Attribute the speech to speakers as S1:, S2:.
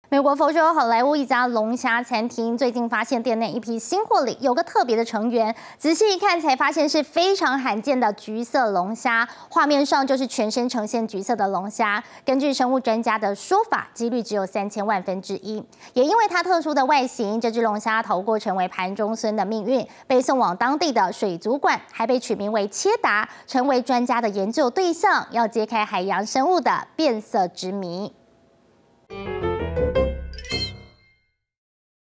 S1: 美国佛州好莱坞一家龙虾餐厅最近发现店内一批新货里有个特别的成员，仔细一看才发现是非常罕见的橘色龙虾，画面上就是全身呈现橘色的龙虾。根据生物专家的说法，几率只有3000万分之一。也因为它特殊的外形，这只龙虾逃过成为盘中孙的命运，被送往当地的水族馆，还被取名为切达，成为专家的研究对象，要揭开海洋生物的变色之谜。